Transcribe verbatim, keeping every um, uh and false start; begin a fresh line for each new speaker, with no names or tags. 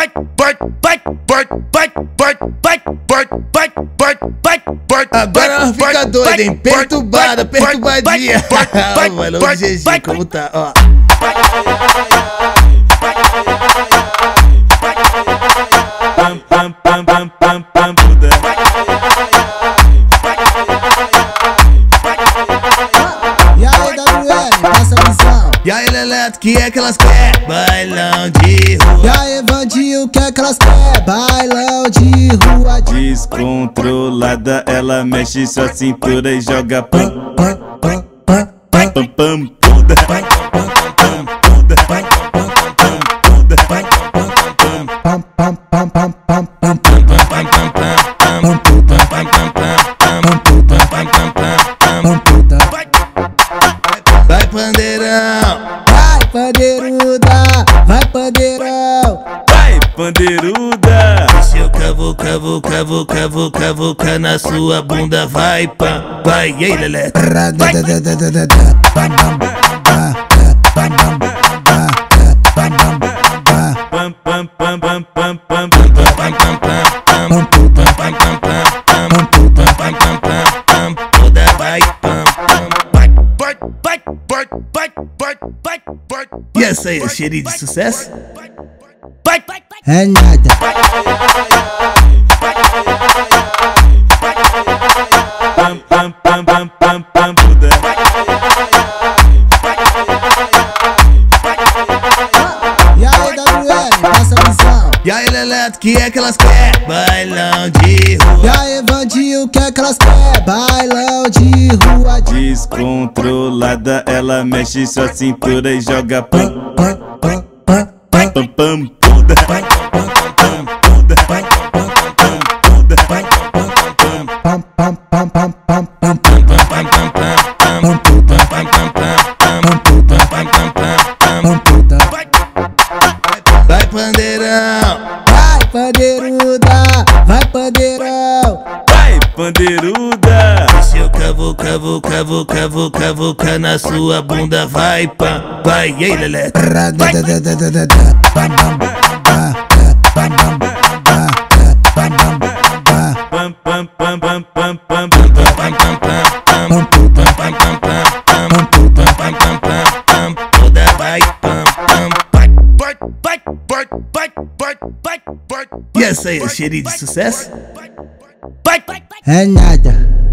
Agora ela fica doida, hein? Perturbada, perturbadinha. Mano, o G G como tá, ó.
Pam, pam, pam, pam, pam, pam, puda.
E aí, W L, passa a visão.
E aí, Leleto, que é que elas querem? Bailão de rua.
E aí, Vandinho, o que é que elas querem? Bailão de rua.
Descontrolada, ela mexe sua cintura e joga pam,
Pam, pam, pam, pam,
pam, pam, puda.
pam, pam, pam, pam, pam, pam, pam, puta.
Vai, pandeirão.
Vai, pandeiruda, vai, pandeirão.
Vai, pandeiruda.
Deixa eu cavucar, vucar, vucar, vucar, vucar na sua bunda. Vai, pam, vai, e aí, Leleto?
Pam, pam, pam, pam, pam, pam,
Toda vai, pam, pam. E essa aí, é cheirinho de sucesso?
É nada.
pam, pam, pam, pam, pam, pam, puda.
E aí, W L, passa a visão.
E aí, Leleto, que é que elas querem? Bailão de
E
rua.
aí, Vandinho, o que é que elas querem? Bailão de rua.
Descontrolada, ela mexe sua cintura e joga pam,
Pam, pam, pam, pam,
pam, pam, puda.
pam, pam, pam, pam, pam, pam, puta.
Vai, pandeirão.
Vai, pandeiruda, vai, pandeirão.
Vai, pandeiruda.
Deixa eu cavucar, vucar, vucar, vucar, vucar na sua bunda. Vai, pam, vai, e aí, Leleto?
Pam, pam, pam, pam, pam, pam,
Toda vai, pam, pam. E essa aí, é cheirinho de sucesso?
É nada.